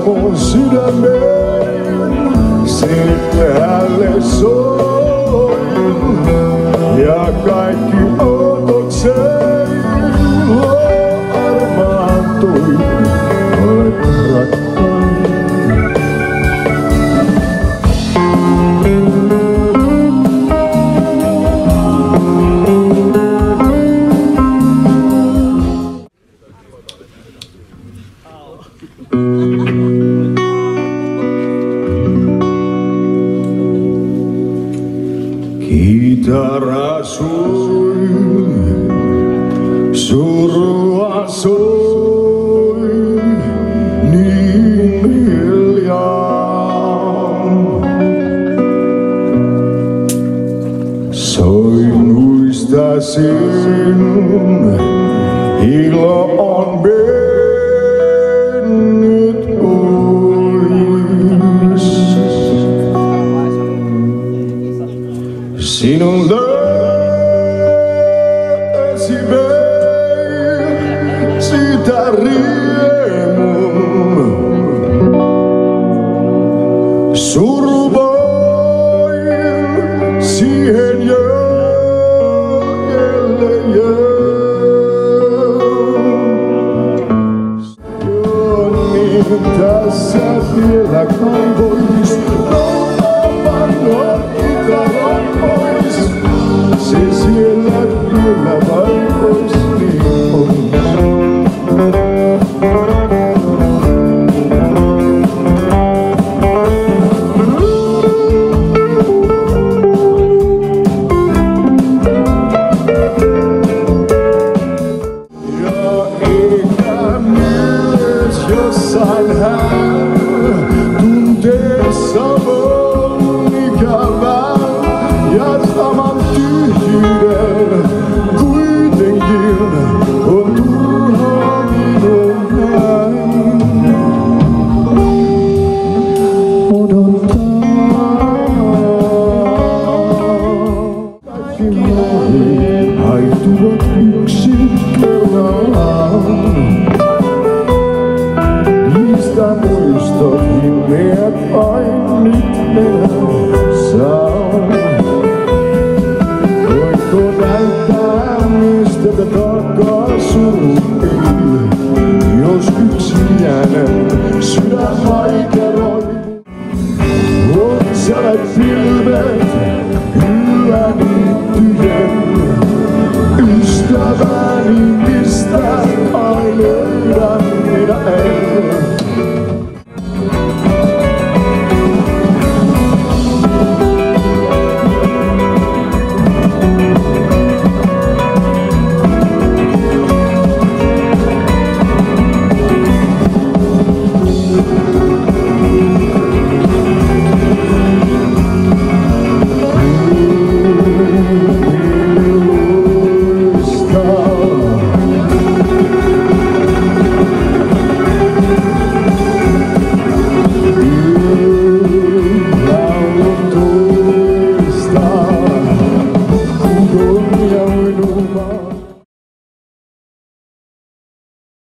mun sydämen, sinne hänelle soin. Ja kaikki otokseni armaantui, olet rakkain. Kitara soi, surua soi, niin hiljaa. Soin muista sinun, ilo on mennyt pois. Sinun löysi vei sitä riemun. Suru voin siihen jäljelle Jouni tässä vielä kaivois. Se siellä kyllä vaikois niin on. Ja eikä myös jossain hän tuntee samoin ikävää ja saman tyhjyyden kuitenkin on turhaa minun näin odottaa. Kaikki muihin haihtuvat yksin kerrallaan. Niistä muistot himmeät vain nyt elää.